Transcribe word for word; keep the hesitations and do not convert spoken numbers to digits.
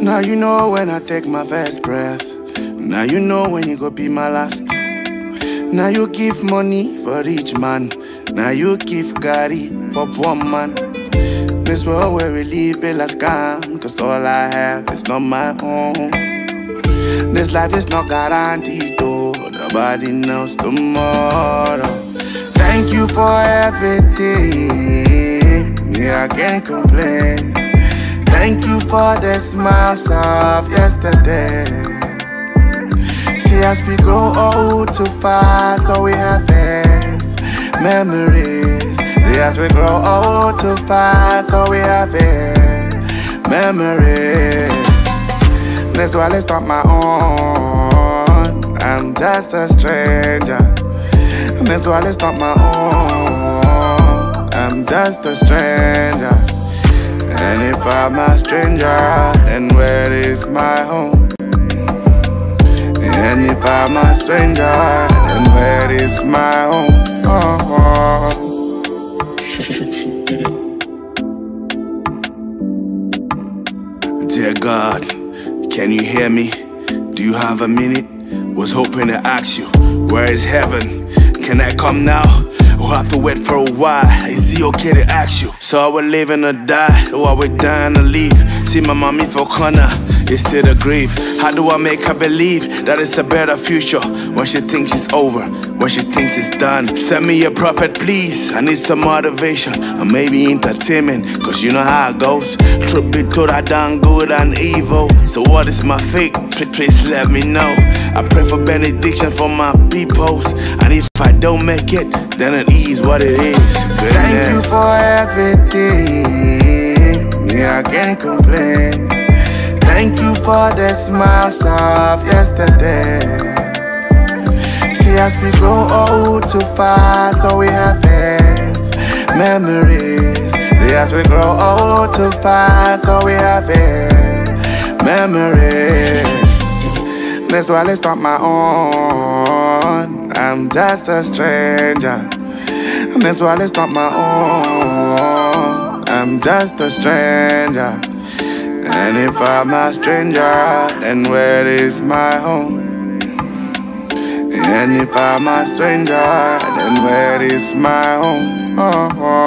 Now you know when I take my first breath. Now you know when you go be my last. Now you give money for rich man. Now you give Gary for poor man. This world where we live be like scam, cause all I have is not my own. This life is not guaranteed though, nobody knows tomorrow. Thank you for everything, yeah, I can't complain. Thank you for the smiles of yesterday. See as we grow old too fast, so we have these memories. See as we grow old too fast, so we have these memories. This world is not my own, I'm just a stranger. This world is not my own, I'm just a stranger. And if I'm a stranger, then where is my home? And if I'm a stranger, then where is my home? Oh, oh. Dear God, can you hear me? Do you have a minute? Was hoping to ask you, where is heaven? Can I come now? Or have to wait for a while? Is it okay to ask you? So I will live and or die, or I will die and leave. See my mommy for corner, it's still the grief. How do I make her believe that it's a better future when she thinks it's over, when she thinks it's done? Send me a prophet, please. I need some motivation, or maybe entertainment, cause you know how it goes. Truth be told, I done good and evil. So what is my fate? Please, please let me know. I pray for benediction for my peoples, and if I don't make it, then it is what it is. Goodness. Thank you for everything, yeah, I can't complain. Thank you for the smiles of yesterday. See as we grow old too fast, so we have these memories. See as we grow old too fast, so we have these memories. This world is not my own, I'm just a stranger. This world is not my own, I'm just a stranger. And if I'm a stranger, then where is my home? And if I'm a stranger, then where is my home? Oh, oh.